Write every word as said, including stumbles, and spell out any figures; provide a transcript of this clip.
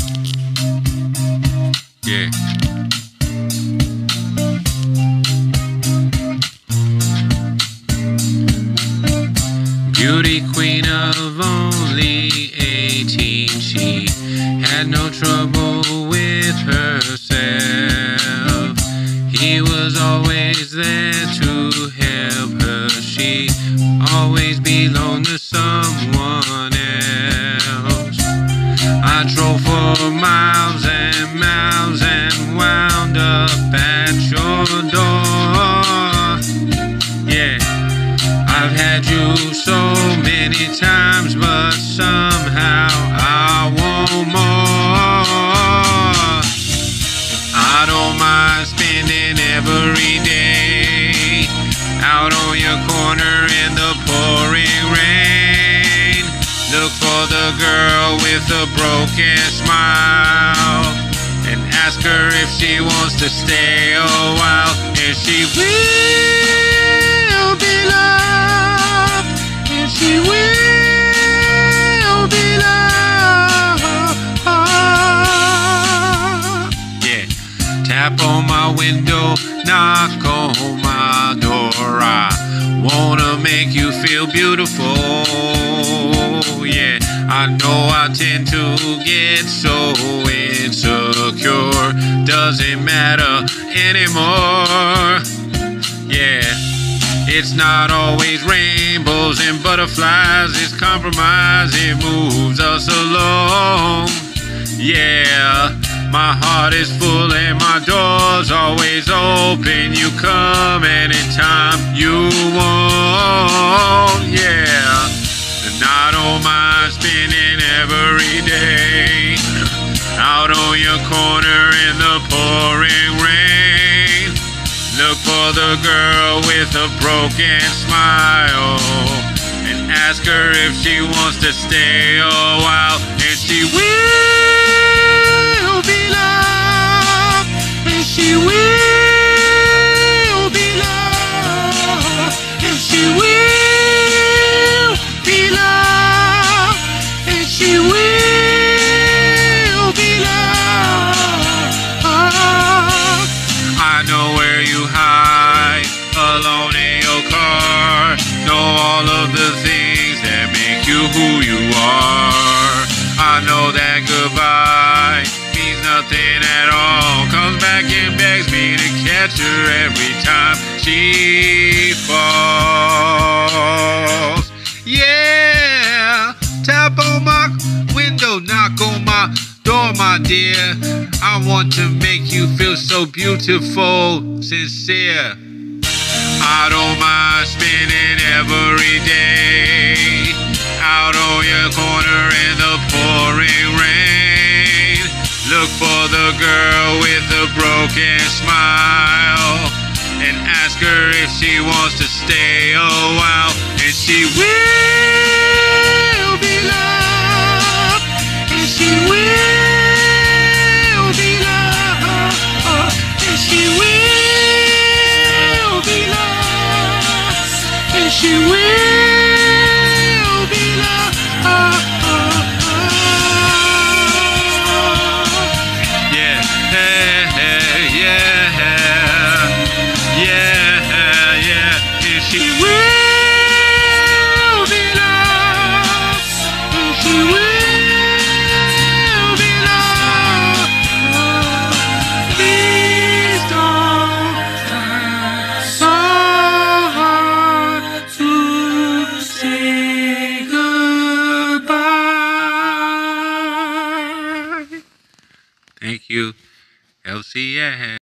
Yeah. Beauty queen of only eighteen, she had no trouble with herself. He was always there to help her. She always belonged to someone else. I drove for miles and miles and wound up at your door. Yeah, I've had you so many times, but somehow I want more. I don't mind spending every day out on your corner in the pouring rain. Look for the girl with a broken smile and ask her if she wants to stay a while. And she will be loved, and she will be loved. Yeah, tap on my window, knock on my door. I wanna make you feel beautiful. Yeah, I know I tend to get so insecure. Doesn't matter anymore. Yeah, it's not always rainbows and butterflies. It's compromise, it moves us along. Yeah, my heart is full and my door's always open. You come anytime you want. Yeah, and I don't mind spending every day out on your corner in the pouring rain. Look for the girl with a broken smile and ask her if she wants to stay a while. And she will be loved, and she will be loved, and she will be loved, and she will be loved. I know where you hide alone in your car. Know all of the things that make you who you are. I know that goodbye means nothing at all. Comes back and begs me to catch her every time she falls. Yeah, tap on my window, knock on my door, my dear. I want to make you feel so beautiful, sincere. I don't mind spending every day out on your corner in the pouring rain. Look for the girl with a broken smile and ask her if she wants to stay a while. And she will be loved, and she will be loved, and she will be loved, and she will be loved. Yeah, yeah, yeah, yeah, yeah, and she will be loved, and she will be loved. Please don't try so hard to say goodbye. Thank you, L C S.